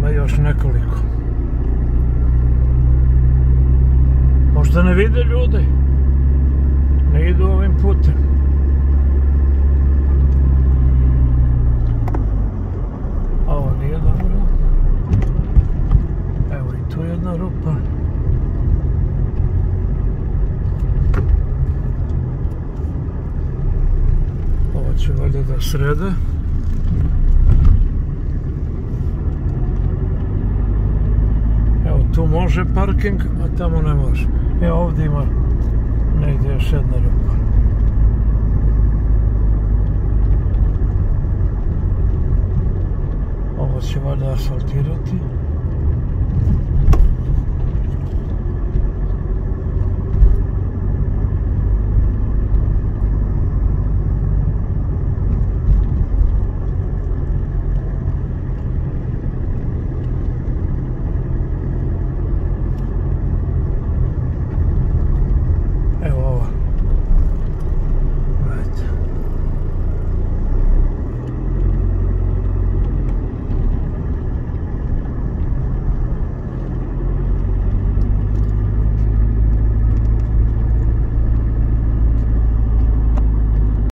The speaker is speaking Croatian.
ima još nekoliko. Možda ne vide ljudi, ne idu ovim putem. Ovo nije dobro. Evo i tu jedna rupa. Ovo će valjda da srede. Evo tu može parking, a tamo ne može. Evo ovdje ima negdje još jedna rupa. Ovo će valjda asfaltirati.